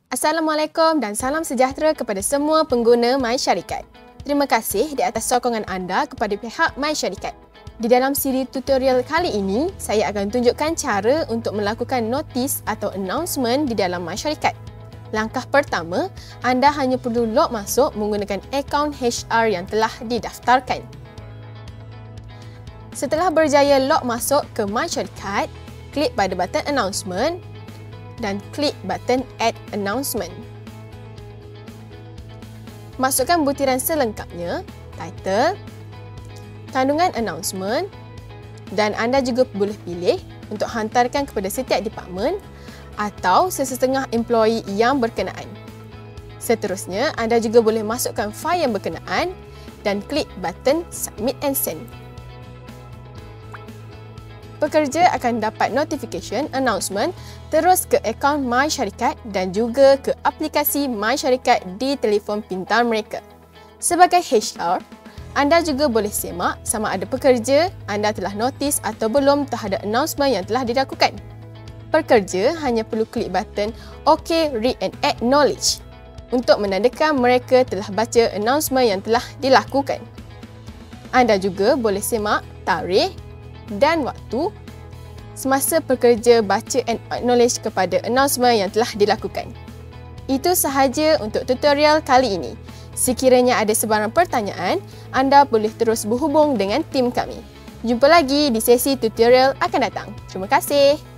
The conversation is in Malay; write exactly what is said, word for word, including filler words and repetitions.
Assalamualaikum dan salam sejahtera kepada semua pengguna MySyarikat. Terima kasih di atas sokongan anda kepada pihak MySyarikat. Di dalam siri tutorial kali ini, saya akan tunjukkan cara untuk melakukan notis atau announcement di dalam MySyarikat. Langkah pertama, anda hanya perlu log masuk menggunakan akaun H R yang telah didaftarkan. Setelah berjaya log masuk ke MySyarikat, klik pada button announcement dan klik button Add Announcement. Masukkan butiran selengkapnya, title, kandungan announcement dan anda juga boleh pilih untuk hantarkan kepada setiap departmen atau sesetengah employee yang berkenaan. Seterusnya, anda juga boleh masukkan fail yang berkenaan dan klik button Submit and Send. Pekerja akan dapat notification announcement terus ke akaun MySyarikat dan juga ke aplikasi MySyarikat di telefon pintar mereka. Sebagai H R, anda juga boleh semak sama ada pekerja anda telah notis atau belum terhadap announcement yang telah dilakukan. Pekerja hanya perlu klik button OK, Read and Acknowledge untuk menandakan mereka telah baca announcement yang telah dilakukan. Anda juga boleh semak tarikh dan waktu semasa pekerja baca and acknowledge kepada announcement yang telah dilakukan. Itu sahaja untuk tutorial kali ini. Sekiranya ada sebarang pertanyaan, anda boleh terus berhubung dengan tim kami. Jumpa lagi di sesi tutorial akan datang. Terima kasih.